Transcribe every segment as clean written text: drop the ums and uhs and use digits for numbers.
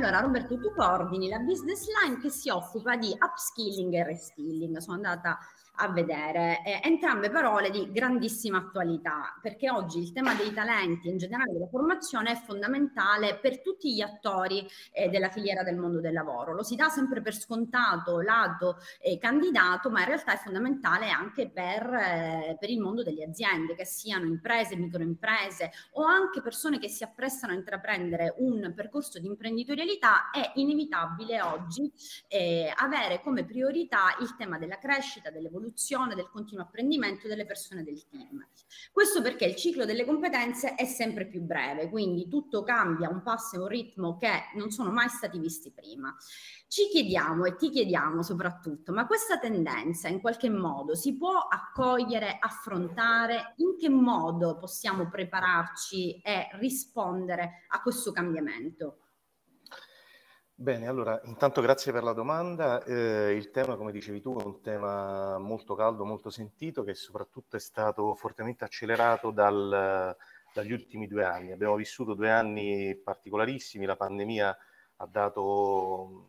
Allora Roberto, tu coordini la business line che si occupa di upskilling e reskilling. Sono andata a vedere entrambe parole di grandissima attualità, perché oggi il tema dei talenti, in generale della formazione, è fondamentale per tutti gli attori della filiera del mondo del lavoro. Lo si dà sempre per scontato lato candidato, ma in realtà è fondamentale anche per il mondo delle aziende, che siano imprese, microimprese o anche persone che si apprestano a intraprendere un percorso di imprenditorialità. È inevitabile oggi avere come priorità il tema della crescita, dell'evoluzione, del continuo apprendimento delle persone del team. Questo perché il ciclo delle competenze è sempre più breve, quindi tutto cambia a un passo e un ritmo che non sono mai stati visti prima. Ci chiediamo e ti chiediamo soprattutto, ma questa tendenza in qualche modo si può accogliere, affrontare? In che modo possiamo prepararci e rispondere a questo cambiamento? Bene, allora, intanto grazie per la domanda. Il tema, come dicevi tu, è un tema molto caldo, molto sentito, che soprattutto è stato fortemente accelerato dagli ultimi 2 anni. Abbiamo vissuto 2 anni particolarissimi, la pandemia ha dato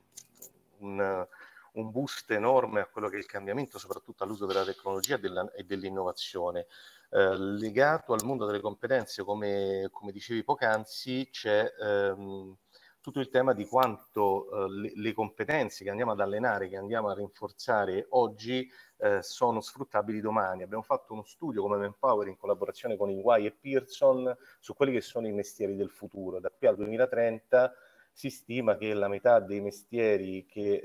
un boost enorme a quello che è il cambiamento, soprattutto all'uso della tecnologia e dell'innovazione. Legato al mondo delle competenze, come dicevi poc'anzi, c'è tutto il tema di quanto le competenze che andiamo ad allenare, che andiamo a rinforzare oggi, sono sfruttabili domani. Abbiamo fatto uno studio come Manpower in collaborazione con EY e Pearson su quelli che sono i mestieri del futuro. Da qui al 2030 si stima che la metà dei mestieri che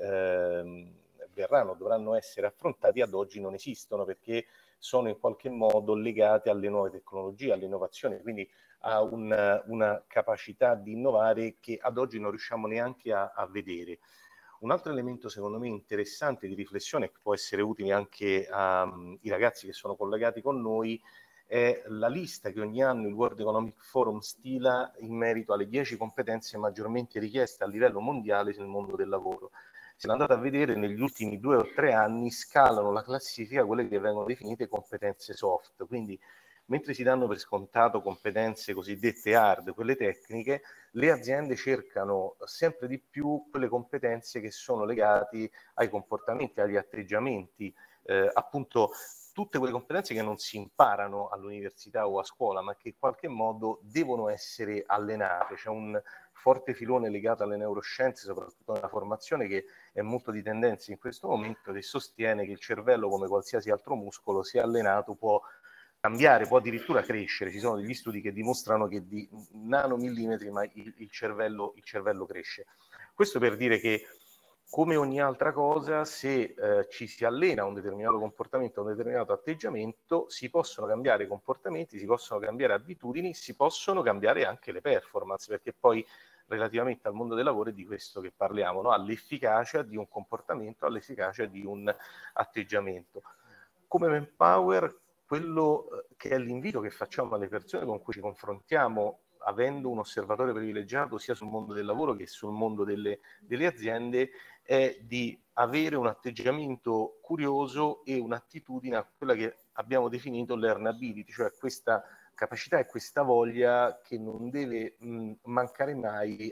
dovranno essere affrontati ad oggi non esistono, perché sono in qualche modo legate alle nuove tecnologie, all'innovazione, quindi a una capacità di innovare che ad oggi non riusciamo neanche a vedere. Un altro elemento secondo me interessante di riflessione, che può essere utile anche ai ragazzi che sono collegati con noi, è la lista che ogni anno il World Economic Forum stila in merito alle 10 competenze maggiormente richieste a livello mondiale nel mondo del lavoro. Se andate a vedere, negli ultimi 2 o 3 anni scalano la classifica quelle che vengono definite competenze soft, quindi mentre si danno per scontato competenze cosiddette hard, quelle tecniche, le aziende cercano sempre di più quelle competenze che sono legate ai comportamenti, agli atteggiamenti, appunto tutte quelle competenze che non si imparano all'università o a scuola, ma che in qualche modo devono essere allenate. C'è un forte filone legato alle neuroscienze, soprattutto nella formazione, che è molto di tendenza in questo momento, che sostiene che il cervello, come qualsiasi altro muscolo, se allenato può cambiare, può addirittura crescere. Ci sono degli studi che dimostrano che di nanomillimetri ma il cervello cresce. Questo per dire che, come ogni altra cosa, se ci si allena a un determinato comportamento, a un determinato atteggiamento, si possono cambiare comportamenti, si possono cambiare abitudini, si possono cambiare anche le performance, perché poi relativamente al mondo del lavoro è di questo che parliamo, no? All'efficacia di un comportamento, all'efficacia di un atteggiamento. Come Manpower, quello che è l'invito che facciamo alle persone con cui ci confrontiamo, avendo un osservatorio privilegiato sia sul mondo del lavoro che sul mondo delle aziende, è di avere un atteggiamento curioso e un'attitudine a quella che abbiamo definito learnability, cioè questa capacità e questa voglia che non deve mancare mai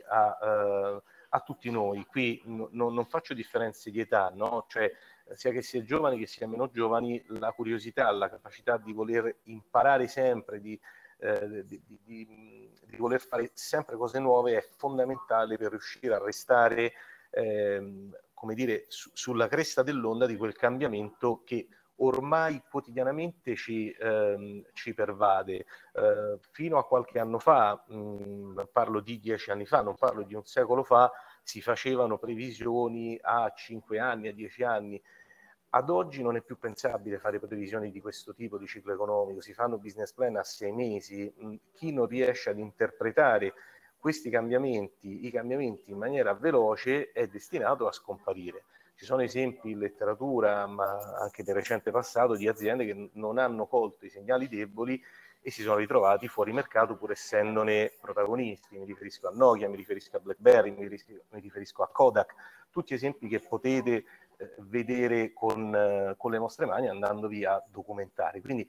a tutti noi. Qui non faccio differenze di età, no? Cioè, sia che sia giovani che sia meno giovani, la curiosità, la capacità di voler imparare sempre, di voler fare sempre cose nuove è fondamentale per riuscire a restare come dire, sulla cresta dell'onda di quel cambiamento che ormai quotidianamente ci pervade. Fino a qualche anno fa, parlo di 10 anni fa, non parlo di un secolo fa, si facevano previsioni a 5 anni, a 10 anni. Ad oggi non è più pensabile fare previsioni di questo tipo di ciclo economico, si fanno business plan a 6 mesi. Chi non riesce ad interpretare questi cambiamenti, i cambiamenti in maniera veloce, è destinato a scomparire. Ci sono esempi in letteratura, ma anche nel recente passato, di aziende che non hanno colto i segnali deboli e si sono ritrovati fuori mercato pur essendone protagonisti. Mi riferisco a Nokia, mi riferisco a BlackBerry, mi riferisco a Kodak, tutti esempi che potete vedere con le vostre mani andandovi a documentare. Quindi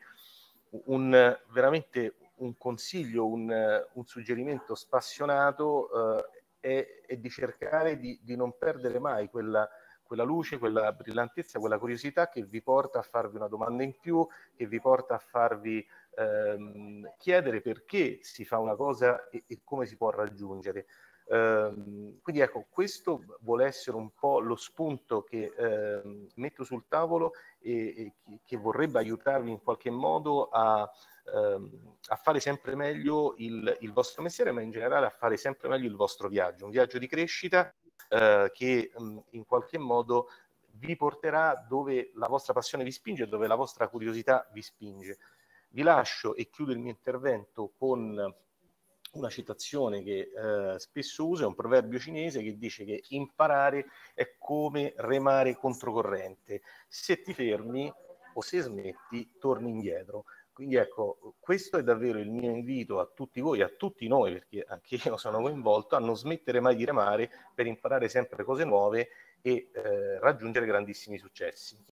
veramente un consiglio, un suggerimento spassionato è di cercare di non perdere mai quella luce, quella brillantezza, quella curiosità che vi porta a farvi una domanda in più, che vi porta a farvi chiedere perché si fa una cosa e come si può raggiungere. Quindi ecco, questo vuole essere un po' lo spunto che metto sul tavolo e che vorrebbe aiutarvi in qualche modo a fare sempre meglio il vostro mestiere, ma in generale a fare sempre meglio il vostro viaggio, un viaggio di crescita che in qualche modo vi porterà dove la vostra passione vi spinge, dove la vostra curiosità vi spinge. Vi lascio e chiudo il mio intervento con una citazione che spesso uso, è un proverbio cinese che dice che imparare è come remare controcorrente. Se ti fermi o se smetti, torni indietro. Quindi ecco, questo è davvero il mio invito a tutti voi, a tutti noi, perché anche io sono coinvolto, a non smettere mai di remare per imparare sempre cose nuove e raggiungere grandissimi successi.